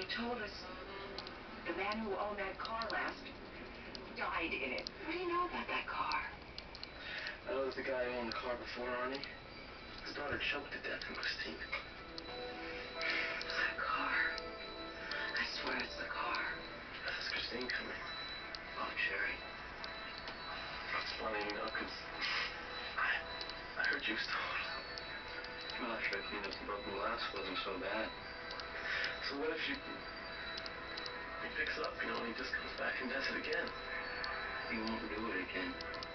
told us the man who owned that car last died in it. What do you know about that car? I know there's the guy who owned the car before, Arnie. His daughter choked to death in Christine. That car. I swear it's the car. Is Christine coming? Oh, Jerry. It's funny, you know, because I heard you stole. Well, after I cleaned up the broken glass, it wasn't so bad. So what if he picks it up, you know, and he just comes back and does it again? He won't do it again.